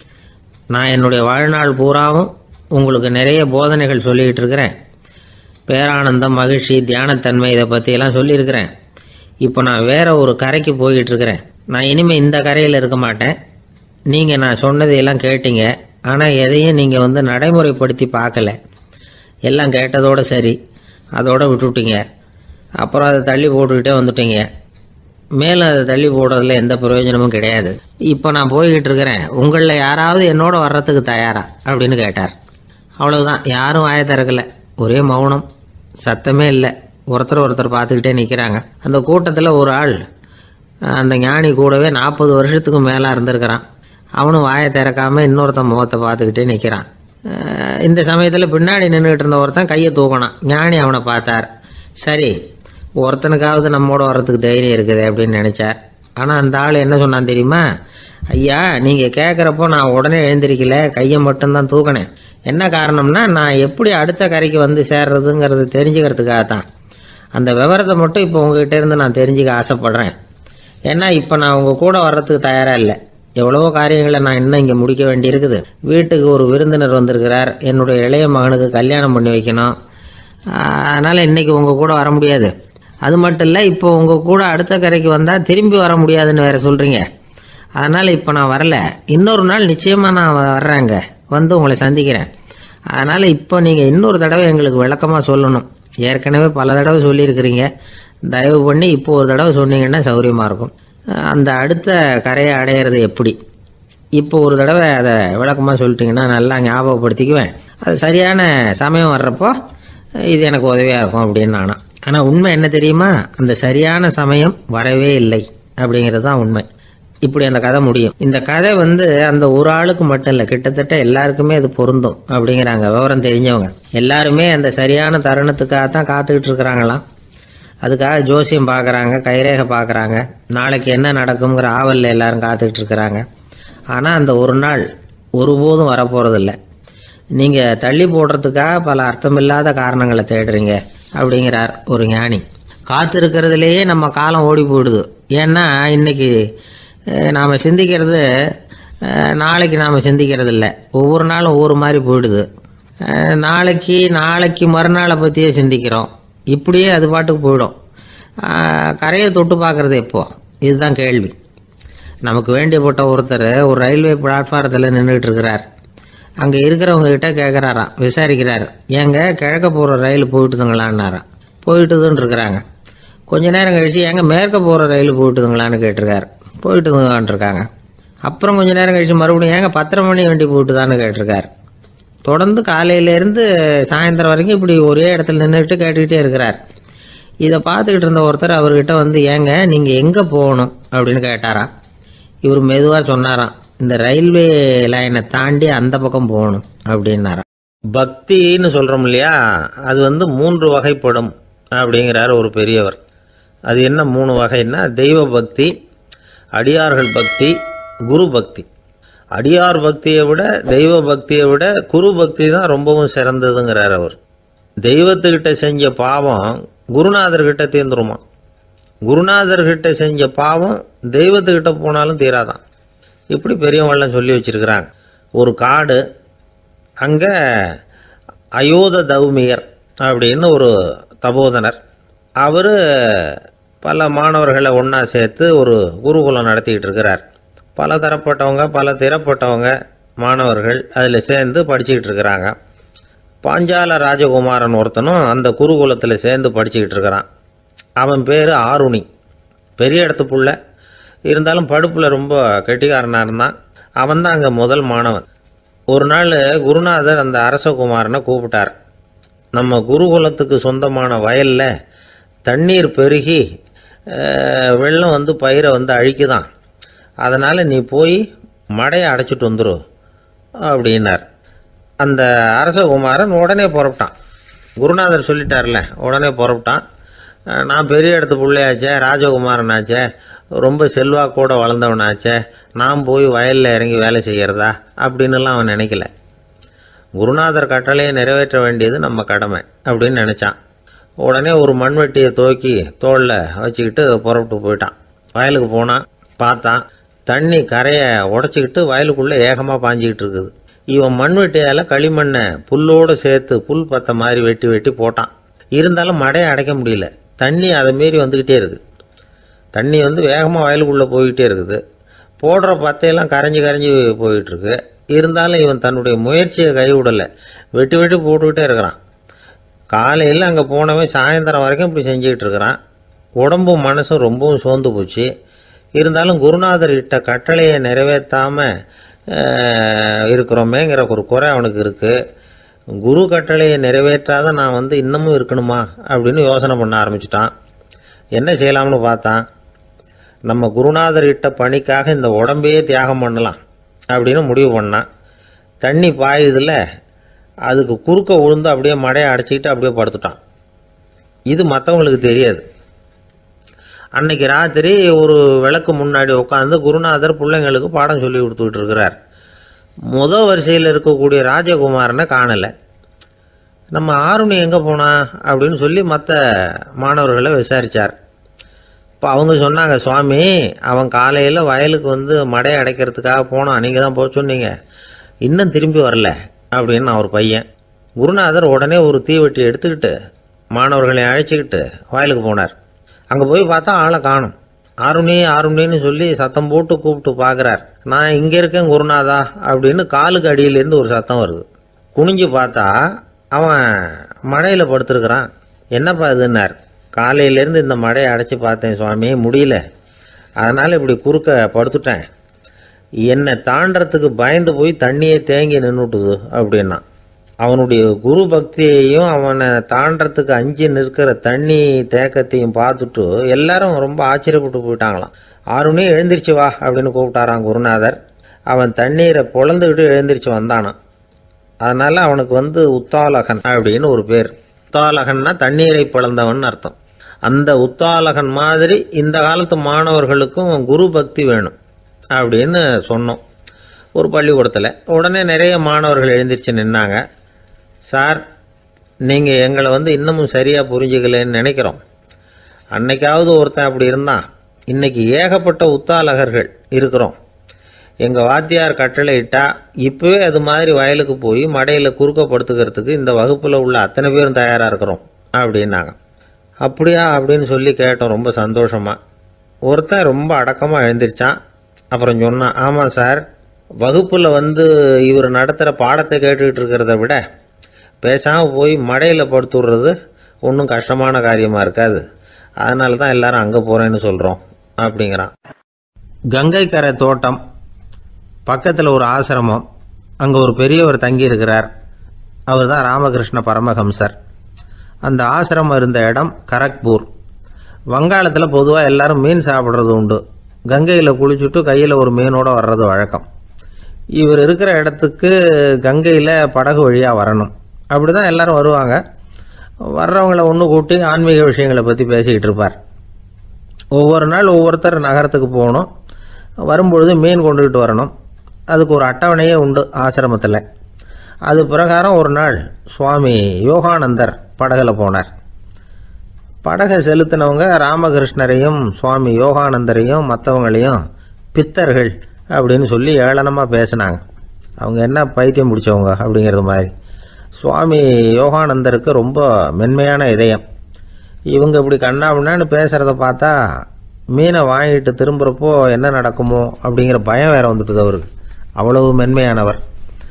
நான் என்னுடைய வாழ்நாள் பூராவும் உங்களுக்கு நிறைய போதனைகள் சொல்லிக்கிட்டு இருக்கிறேன். பேரானந்தம், மகிழ்ச்சி, தியானத்தன்மை இதை பற்றியெல்லாம் சொல்லியிருக்கிறேன். இப்போ நான் வேற ஒரு கரைக்கு போய்கிட்டு இருக்கிறேன். நான் இனிமேல் இந்த கரையில் இருக்க மாட்டேன். நீங்கள் நான் சொன்னதையெல்லாம் கேட்டீங்க, ஆனால் எதையும் நீங்கள் வந்து நடைமுறைப்படுத்தி பார்க்கல. எல்லாம் கேட்டதோடு சரி, அதோட விட்டுவிட்டீங்க. அப்புறம் அதை தள்ளி போட்டுக்கிட்டே வந்துட்டீங்க. மேலும் அதை தள்ளி போடுறதுல எந்த பிரயோஜனமும் கிடையாது. இப்போ நான் போய்கிட்டு இருக்கிறேன். உங்களில் யாராவது என்னோட வர்றதுக்கு தயாரா அப்படின்னு கேட்டார். அவ்வளவுதான், யாரும் வாய திறக்கல. ஒரே மௌனம், சத்தமே இல்லை. ஒருத்தர் ஒருத்தர் பார்த்துக்கிட்டே நிற்கிறாங்க. அந்த கூட்டத்தில் ஒரு ஆள் அந்த ஞானி கூடவே நாற்பது வருஷத்துக்கு மேலே இருந்திருக்கிறான். அவனும் வாயை திறக்காம இன்னொருத்தன் முகத்தை பார்த்துக்கிட்டே நிற்கிறான். இந்த சமயத்தில் பின்னாடி நின்றுக்கிட்டு இருந்த ஒருத்தன் கையை தூக்கினான். ஞானி அவனை பார்த்தார். சரி, ஒருத்தனுக்காவது நம்மோட வர்றதுக்கு தைரியம் இருக்குது அப்படின்னு நினைச்சார். ஆனால் அந்த ஆள் என்ன சொன்னான் தெரியுமா? ஐயா, நீங்கள் கேட்குறப்போ நான் உடனே எழுந்திருக்கல, கையை மட்டும்தான் தூக்கினேன். என்ன காரணம்னா, நான் எப்படி அடுத்த கரைக்கு வந்து சேர்றதுங்கிறது தெரிஞ்சுக்கிறதுக்காக தான். அந்த விவரத்தை மட்டும் இப்போ உங்ககிட்ட இருந்து நான் தெரிஞ்சுக்க ஆசைப்படுறேன். ஏன்னா இப்போ நான் உங்கள் கூட வர்றதுக்கு தயாராக இல்லை. எவ்வளவோ காரியங்களை நான் இன்னும் இங்கே முடிக்க வேண்டியிருக்குது. வீட்டுக்கு ஒரு விருந்தினர் வந்திருக்கிறார். என்னுடைய இளைய மகனுக்கு கல்யாணம் பண்ணி வைக்கணும். அதனால் இன்றைக்கி உங்கள் கூட வர முடியாது. அது மட்டும் இல்லை, இப்போ உங்கள் கூட அடுத்த கரைக்கு வந்தால் திரும்பி வர முடியாதுன்னு வேறு சொல்கிறீங்க. அதனால் இப்போ நான் வரல. இன்னொரு நாள் நிச்சயமாக நான் வர்றேங்க, வந்து உங்களை சந்திக்கிறேன். அதனால் இப்போ நீங்கள் இன்னொரு தடவை எங்களுக்கு விளக்கமாக சொல்லணும். ஏற்கனவே பல தடவை சொல்லியிருக்கிறீங்க. தயவு பண்ணி இப்போ ஒரு தடவை சொன்னீங்கன்னா சௌகரியமாக இருக்கும். அந்த அடுத்த கரையை அடையிறது எப்படி? இப்போ ஒரு தடவை அதை விளக்கமாக சொல்லிட்டீங்கன்னா நல்லா ஞாபகப்படுத்திக்குவேன். அது சரியான சமயம் வர்றப்போ இது எனக்கு உதவியாக இருக்கும் அப்படின்னு நானா. ஆனால் உண்மை என்ன தெரியுமா? அந்த சரியான சமயம் வரவே இல்லை அப்படிங்கிறது தான் உண்மை. இப்படி அந்த கதை முடியும். இந்த கதை வந்து அந்த ஒரு ஆளுக்கு மட்டும் இல்லை, கிட்டத்தட்ட எல்லாருக்குமே அது பொருந்தும் அப்படிங்கிறாங்க விவரம் தெரிஞ்சவங்க. எல்லாருமே அந்த சரியான தருணத்துக்காக தான் காத்துக்கிட்டு இருக்கிறாங்களாம். அதுக்காக ஜோசியம் பார்க்குறாங்க, கைரேகை பார்க்குறாங்க. நாளைக்கு என்ன நடக்குங்கிற ஆவலில் எல்லாரும் காத்துக்கிட்டு இருக்கிறாங்க. ஆனால் அந்த ஒரு நாள் ஒருபோதும் வரப்போகிறதில்ல. நீங்கள் தள்ளி போடுறதுக்காக பல அர்த்தமில்லாத காரணங்களை தேடுறீங்க அப்படிங்கிறார் ஒரு ஞானி. காத்திருக்கிறதுலேயே நம்ம காலம் ஓடி போயிடுது. ஏன்னா இன்னைக்கு நாம் சிந்திக்கிறது நாளைக்கு நாம் சிந்திக்கிறது இல்லை. ஒவ்வொரு நாளும் ஒவ்வொரு மாதிரி போயிடுது. நாளைக்கு நாளைக்கு மறுநாளை பற்றியே சிந்திக்கிறோம். இப்படியே அது பாட்டுக்கு போயிடும். கரையை தொட்டு பார்க்குறது எப்போ? இதுதான் கேள்வி. நமக்கு வேண்டியப்பட்ட ஒருத்தர் ஒரு ரயில்வே பிளாட்ஃபாரத்தில் நின்றுட்டு இருக்கிறார். அங்கே இருக்கிறவங்க கிட்ட கேட்குறாராம், விசாரிக்கிறார். ஏங்க கிழக்க போகிற ரயில் போயிட்டுதுங்களான்னாராம். போயிட்டுதுன்னு இருக்கிறாங்க. கொஞ்ச நேரம் கழிச்சு ஏங்க மேற்க போகிற ரயில் போயிட்டுதுங்களான்னு கேட்டிருக்காரு. போயிட்டுதுங்களான் இருக்காங்க. அப்புறம் கொஞ்ச நேரம் கழிச்சு மறுபடியும் ஏங்க பத்தரை மணி வண்டி போயிட்டுதான்னு கேட்டிருக்காரு. தொடர்ந்து காலையிலேருந்து சாயந்தரம் வரைக்கும் இப்படி ஒரே இடத்துல நின்றுட்டு கேட்டுக்கிட்டே இருக்கிறார். இதை பார்த்துக்கிட்டு இருந்த ஒருத்தர் அவர்கிட்ட வந்து ஏங்க நீங்கள் எங்கே போகணும் அப்படின்னு கேட்டாராம். இவர் மெதுவாக சொன்னாராம், இந்த ரயில்வே லைனை தாண்டி அந்த பக்கம் போகணும் அப்படின்னாராம். பக்தின்னு சொல்கிறோம் இல்லையா, அது வந்து மூன்று வகைப்படும் அப்படிங்கிறார் ஒரு பெரியவர். அது என்ன மூணு வகைன்னா, தெய்வ பக்தி, அடியார்கள் பக்தி, குரு பக்தி. அடியார் பக்தியை விட தெய்வ பக்தியை விட குரு பக்தி தான் ரொம்பவும் சிறந்ததுங்கிறார் அவர். தெய்வத்துக்கிட்ட செஞ்ச பாவம் குருநாதர்கிட்ட தீர்ந்துருமா. குருநாதர்கிட்ட செஞ்ச பாவம் தெய்வத்துக்கிட்ட போனாலும் தீராதான். இப்படி பெரியவங்களாம் சொல்லி வச்சிருக்கிறாங்க. ஒரு காடு, அங்கே அயோத தௌமியர் அப்படின்னு ஒரு தபோதனர். அவர் பல மாணவர்களை ஒன்றா சேர்த்து ஒரு குருகுலம் நடத்திக்கிட்டு இருக்கிறார். பல தரப்பட்டவங்க பல திறப்பட்டவங்க மாணவர்கள் அதில் சேர்ந்து படிச்சுக்கிட்டு இருக்கிறாங்க. பாஞ்சால ராஜகுமாரன் ஒருத்தனும் அந்த குருகுலத்தில் சேர்ந்து படிச்சுக்கிட்டு இருக்கிறான். அவன் பேர் ஆருணி. பெரிய இடத்து புள்ள, இருந்தாலும் படுப்பில் ரொம்ப கெட்டிக்காரனாக இருந்தான். அவன் தான் அங்கே முதல் மாணவன். ஒரு நாள் குருநாதர் அந்த அரசகுமாரனை கூப்பிட்டார். நம்ம குருகுலத்துக்கு சொந்தமான வயலில் தண்ணீர் பெருகி வெள்ளம் வந்து பயிரை வந்து அழிக்குதான், அதனால் நீ போய் மடையை அடைச்சிட்டு வந்துரு அப்படின்னார். அந்த அரசகுமாரன் உடனே புறப்பட்டான். குருநாதர் சொல்லிட்டார்ல, உடனே புறப்பட்டான். நான் பெரிய இடத்து பிள்ளையாச்சே, ராஜகுமாரனாச்சே, ரொம்ப செல்வாக்கூட வளர்ந்தவனாச்சே, நான் போய் வயலில் இறங்கி வேலை செய்கிறதா அப்படின்னுலாம் அவன் நினைக்கல. குருநாதர் கட்டளையை நிறைவேற்ற வேண்டியது நம்ம கடமை அப்படின்னு நினச்சான். உடனே ஒரு மண்வெட்டியை தூக்கி தோளில் வச்சுக்கிட்டு புறப்பட்டு போயிட்டான். வயலுக்கு போனான். பார்த்தான், தண்ணி கரையை உடச்சிக்கிட்டு வயலுக்குள்ளே ஏகமாக பாஞ்சிக்கிட்டு இருக்குது. இவன் மண்வெட்டியால் களிமண்ணை புல்லோடு சேர்த்து புல் பத்த மாதிரி வெட்டி வெட்டி போட்டான். இருந்தாலும் மடையை அடைக்க முடியல. தண்ணி அதை மீறி வந்துக்கிட்டே இருக்குது. தண்ணி வந்து வேகமாக வயலுக்குள்ளே போய்கிட்டே இருக்குது. போடுற பத்தையெல்லாம் கரைஞ்சி கரைஞ்சி போயிட்டுருக்கு. இருந்தாலும் இவன் தன்னுடைய முயற்சியை கைவிடலை. வெட்டி வெட்டி போட்டுக்கிட்டே இருக்கிறான். காலையில் அங்கே போனவன் சாயந்தரம் வரைக்கும் இப்படி செஞ்சுக்கிட்டு இருக்கிறான். உடம்பும் மனசும் ரொம்பவும் சோர்ந்து போச்சு. இருந்தாலும் குருநாதர் இட்ட கட்டளையை நிறைவேற்றாமல் இருக்கிறோமேங்கிற ஒரு குறை அவனுக்கு இருக்குது. குரு கட்டளையை நிறைவேற்றாத நான் வந்து இன்னமும் இருக்கணுமா அப்படின்னு யோசனை பண்ண ஆரம்பிச்சிட்டான். என்ன செய்யலாம்னு பார்த்தான். நம்ம குருநாதர் இட்ட பணிக்காக இந்த உடம்பையே தியாகம் பண்ணலாம் அப்படின்னு முடிவு பண்ணான். தண்ணி பாயுதில் அதுக்கு குறுக்க விழுந்து அப்படியே மடையை அடைச்சிக்கிட்டு அப்படியே படுத்துட்டான். இது மற்றவங்களுக்கு தெரியாது. அன்னைக்கு ராத்திரி ஒரு விளக்கு முன்னாடி உட்காந்து குருநாதர் பிள்ளைங்களுக்கு பாடம் சொல்லி கொடுத்துக்கிட்டு இருக்கிறார். முதல் வரிசையில் இருக்கக்கூடிய ராஜகுமாரனை காணலை. நம்ம ஆருணி எங்கே போனா அப்படின்னு சொல்லி மற்ற மாணவர்களை விசாரித்தார். இப்போ அவங்க சொன்னாங்க, சுவாமி அவன் காலையில் வயலுக்கு வந்து மடையை அடைக்கிறதுக்காக போனான், நீங்கள் தான் போக சொன்னீங்க, இன்னும் திரும்பி வரல அப்படின்னு அவர் பையன். குருநாதர் உடனே ஒரு தீவெட்டி எடுத்துக்கிட்டு மாணவர்களை அழைச்சிக்கிட்டு வயலுக்கு போனார். அங்கே போய் பார்த்தா ஆளை காணும். ஆருணி ஆருணின்னு சொல்லி சத்தம் போட்டு கூப்பிட்டு பார்க்குறார். நான் இங்கே இருக்கேன் குருநாதா அப்படின்னு காலுக்கு அடியிலேருந்து ஒரு சத்தம் வருது. குனிஞ்சு பார்த்தா அவன் மடையில் படுத்துருக்கிறான். என்னப்பா இதுன்னார். காலையிலேருந்து இந்த மடையை அடைச்சி பார்த்தேன் சுவாமி, முடியல, அதனால் இப்படி குறுக்க படுத்துட்டேன். என்னை தாண்டறதுக்கு பயந்து போய் தண்ணியே தேங்கி நின்றுட்டுது அப்படின்னா. அவனுடைய குரு பக்தியையும் அவனை தாண்டறதுக்கு அஞ்சு நிற்கிற தண்ணி தேக்கத்தையும் பார்த்துட்டு எல்லாரும் ரொம்ப ஆச்சரியப்பட்டு போயிட்டாங்களாம். ஆருணி எழுந்திரிச்சு வா அப்படின்னு கூப்பிட்டாரான் குருநாதர். அவன் தண்ணீரை பொழந்துக்கிட்டு எழுந்திரிச்சு வந்தானான். அதனால் அவனுக்கு வந்து உத்தாலகன் அப்படின்னு ஒரு பேர். உத்தாலகன்னா தண்ணீரை பிளந்தவன் அர்த்தம். அந்த உத்தாலகன் மாதிரி இந்த காலத்து மாணவர்களுக்கும் குரு பக்தி வேணும் அப்படின்னு சொன்னோம் ஒரு பள்ளிக்கூடத்தில். உடனே நிறைய மாணவர்கள் எழுந்திரிச்சு நின்னாங்க. சார், நீங்கள் எங்களை வந்து இன்னமும் சரியாக புரிஞ்சுக்கலன்னு நினைக்கிறோம். அன்னைக்காவது ஒருத்தன் அப்படி இருந்தான், இன்னைக்கு ஏகப்பட்ட உத்தாலகர்கள் இருக்கிறோம். எங்கள் வாத்தியார் கட்டளை இட்டா இப்போவே அது மாதிரி வயலுக்கு போய் மடையில் குறுக்கப்படுத்துக்கிறதுக்கு இந்த வகுப்பில் உள்ள அத்தனை பேரும் தயாராக இருக்கிறோம் அப்படின்னாங்க. அப்படியா அப்படின்னு சொல்லி கேட்டோம் ரொம்ப சந்தோஷமாக. ஒருத்தன் ரொம்ப அடக்கமாக எழுந்திரிச்சான். அப்புறம் சொன்னான், ஆமாம் சார், வகுப்பில் வந்து இவர் நடத்துகிற பாடத்தை கேட்டுக்கிட்டு இருக்கிறத விட பேசாமல் போய் மடையில் படுத்துடுறது ஒன்றும் கஷ்டமான காரியமாக இருக்காது, அதனால தான் எல்லாரும் அங்கே போகிறேன்னு சொல்கிறோம் அப்படிங்கிறான். கங்கை கரை தோட்டம் பக்கத்தில் ஒரு ஆசிரமம், அங்கே ஒரு பெரியவர் தங்கி இருக்கிறார். அவர் தான் ராமகிருஷ்ண பரமஹம்சர். அந்த ஆசிரமம் இருந்த இடம் கரக்பூர். வங்காளத்தில் பொதுவாக எல்லாரும் மீன் சாப்பிட்றது உண்டு. கங்கையில் குளிச்சுட்டு கையில் ஒரு மீனோடு வர்றது வழக்கம். இவர் இருக்கிற இடத்துக்கு கங்கையில் படகு வழியாக வரணும். அப்படி தான் எல்லோரும் வருவாங்க. வர்றவங்கள ஒன்று கூட்டி ஆன்மீக விஷயங்களை பற்றி பேசிக்கிட்டு இருப்பார். ஒவ்வொரு நாள் ஒவ்வொருத்தர் நகரத்துக்கு போகணும். வரும்பொழுது மீன் கொண்டுக்கிட்டு வரணும். அதுக்கு ஒரு அட்டவணையே உண்டு ஆசிரமத்தில். அது பிரகாரம் ஒரு நாள் சுவாமி யோகானந்தர் படகில் போனார். படகை செலுத்தினவங்க ராமகிருஷ்ணரையும் சுவாமி யோகானந்தரையும் மற்றவங்களையும் பித்தர்கள் அப்படின்னு சொல்லி ஏளனமாக பேசினாங்க. அவங்க என்ன பைத்தியம் பிடிச்சவங்க அப்படிங்கிறது மாதிரி. சுவாமி யோகானந்தருக்கு ரொம்ப மென்மையான இதயம். இவங்க இப்படி கண்ணாபின்னான்னு பேசுகிறத பார்த்தா மீனை வாங்கிட்டு திரும்புகிறப்போ என்ன நடக்குமோ அப்படிங்கிற பயம் வேறு வந்துட்டுது அவருக்கு. அவ்வளவு மென்மையானவர்.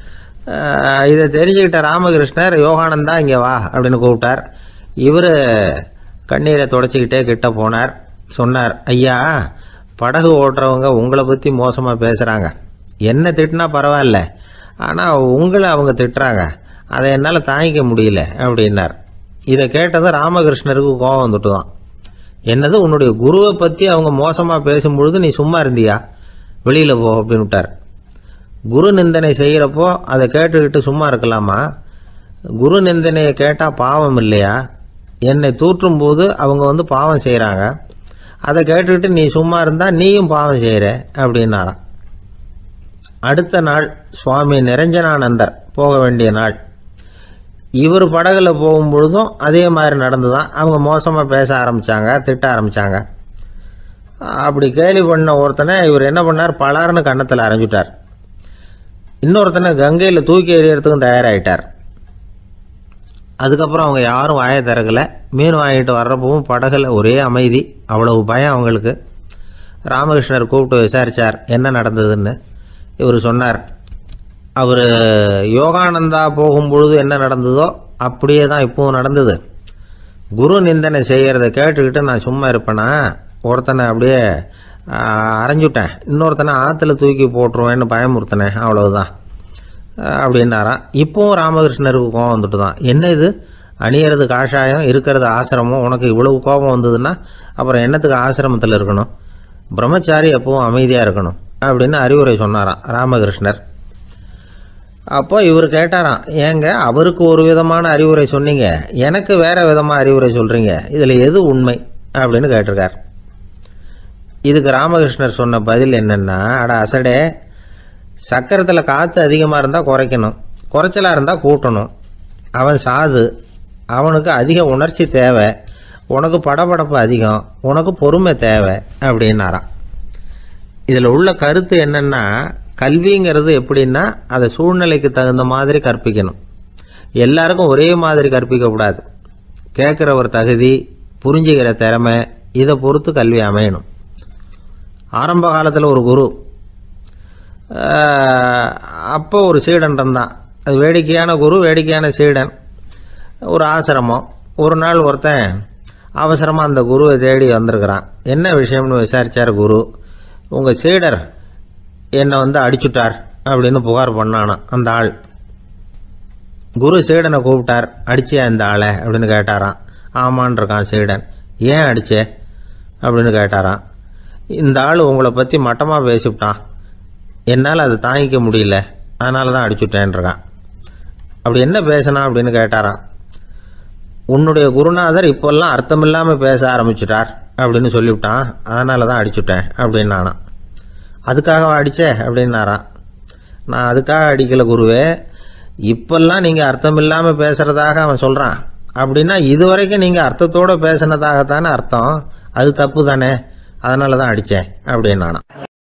இதை தெரிஞ்சுக்கிட்ட ராமகிருஷ்ணர், யோகானந்தா இங்கே வா அப்படின்னு கூப்பிட்டார். இவர் கண்ணீரை தொடச்சிக்கிட்டே கிட்ட போனார். சொன்னார், ஐயா, படகு ஓட்டுறவங்க உங்களை பற்றி மோசமாக பேசுகிறாங்க. என்ன திட்டினா பரவாயில்ல, ஆனால் உங்களை அவங்க திட்டுறாங்க, அதை என்னால் தாங்கிக்க முடியல அப்படின்னார். இதை கேட்டதும் ராமகிருஷ்ணருக்கு கோபம் வந்துட்டு தான். என்னது, உன்னுடைய குருவை பற்றி அவங்க மோசமாக பேசும்பொழுது நீ சும்மா இருந்தியா? வெளியில் போ அப்படின்னு விட்டார். குரு நிந்தனை செய்கிறப்போ அதை கேட்டுக்கிட்டு சும்மா இருக்கலாமா? குரு நிந்தனையை கேட்டால் பாவம் இல்லையா? என்னை தூற்றும் போது அவங்க வந்து பாவம் செய்கிறாங்க, அதை கேட்டுக்கிட்டு நீ சும்மா இருந்தால் நீயும் பாவம் செய்கிற அப்படின்னாராம். அடுத்த நாள் சுவாமி நிரஞ்சனானந்தர் போக வேண்டிய நாள். இவர் படகுல போகும்பொழுதும் அதே மாதிரி நடந்து தான். அவங்க மோசமாக பேச ஆரம்பித்தாங்க, திட்ட ஆரம்பித்தாங்க. அப்படி கேலி பண்ண ஒருத்தனை இவர் என்ன பண்ணார், பலார்னு கன்னத்தில் அரைஞ்சிட்டார். இன்னொருத்தனை கங்கையில் தூக்கி எறியறதுக்கும் தயாராகிட்டார். அதுக்கப்புறம் அவங்க யாரும் வாயை திறக்கலை. மீன் வாங்கிட்டு வர்றப்பவும் படகுல ஒரே அமைதி, அவ்வளவு பயம் அவங்களுக்கு. ராமகிருஷ்ணர் கூப்பிட்டு விசாரித்தார் என்ன நடந்ததுன்னு. இவர் சொன்னார், அவர் யோகானந்தா போகும்பொழுது என்ன நடந்ததோ அப்படியே தான் இப்பவும் நடந்தது. குரு நிந்தனை செய்கிறத கேட்டுக்கிட்டு நான் சும்மா இருப்பேனா? ஒருத்தனை அப்படியே அரைஞ்சுட்டேன், இன்னொருத்தனை ஆற்றுல தூக்கி போட்டுருவேன்னு பயமுறுத்தினேன், அவ்வளவுதான் அப்படின்னாராம். இப்போவும் ராமகிருஷ்ணருக்கு கோபம் வந்துட்டு தான். என்ன இது, அணியறது காஷாயம், இருக்கிறது ஆசிரமம், உனக்கு இவ்வளவு கோபம் வந்ததுன்னா அப்புறம் என்னத்துக்கு ஆசிரமத்தில் இருக்கணும்? பிரம்மச்சாரி எப்பவும் அமைதியாக இருக்கணும் அப்படின்னு அறிவுரை சொன்னாராம் ராமகிருஷ்ணர். அப்போ இவர் கேட்டாராம், ஏங்க அவருக்கு ஒரு விதமான அறிவுரை சொன்னீங்க, எனக்கு வேற விதமாக அறிவுரை சொல்கிறீங்க, இதில் எது உண்மை அப்படின்னு கேட்டிருக்கார். இதுக்கு ராமகிருஷ்ணர் சொன்ன பதில் என்னென்னா, அட அசடே, சக்கரத்தில் காற்று அதிகமாக இருந்தால் குறைக்கணும், குறைச்சலாக இருந்தால் கூட்டணும். அவன் சாது, அவனுக்கு அதிக உணர்ச்சி தேவை, உனக்கு படபடப்பு அதிகம், உனக்கு பொறுமை தேவை அப்படின்னாராம். இதில் உள்ள கருத்து என்னென்னா, கல்விங்கிறது எப்படின்னா அதை சூழ்நிலைக்கு தகுந்த மாதிரி கற்பிக்கணும். எல்லாருக்கும் ஒரே மாதிரி கற்பிக்கக்கூடாது. கேட்குற ஒரு தகுதி, புரிஞ்சுக்கிற திறமை, இதை பொறுத்து கல்வி அமையணும். ஆரம்ப காலத்தில் ஒரு குரு, அப்போ ஒரு சீடன் இருந்தான். அது வேடிக்கையான குரு, வேடிக்கையான சீடன். ஒரு ஆசிரமம். ஒரு நாள் ஒருத்தன் அவசரமாக அந்த குருவை தேடி வந்திருக்கிறான். என்ன விஷயம்னு விசாரித்தார் குரு. உங்கள் சீடர் என்னை வந்து அடிச்சுட்டார் அப்படின்னு புகார் பண்ணானா அந்த ஆள். குரு சீடனை கூப்பிட்டார். அடிச்சியா இந்த ஆளை அப்படின்னு கேட்டாராம். ஆமான் இருக்கான் சீடன். ஏன் அடிச்சே அப்படின்னு கேட்டாராம். இந்த ஆள் உங்களை பற்றி மட்டமாக பேசிவிட்டான், என்னால் அதை தாங்கிக்க முடியல, அதனால தான் அடிச்சுட்டேன்ருக்கான். அப்படி என்ன பேசினா அப்படின்னு கேட்டாராம். உன்னுடைய குருநாதர் இப்போல்லாம் அர்த்தமில்லாமல் பேச ஆரம்பிச்சுட்டார் அப்படின்னு சொல்லிவிட்டான், அதனால தான் அடிச்சுட்டேன் அப்படின்னு நானான். அதுக்காக அடித்தே அப்படின்னாரான். நான் அதுக்காக அடிக்கலை குருவே, இப்பெல்லாம் நீங்கள் அர்த்தம் இல்லாமல் பேசுகிறதாக அவன் சொல்கிறான், அப்படின்னா இதுவரைக்கும் நீங்கள் அர்த்தத்தோடு பேசினதாகத்தானே அர்த்தம், அது தப்பு தானே, அதனால தான் அடித்தேன் அப்படின்னு நானான்.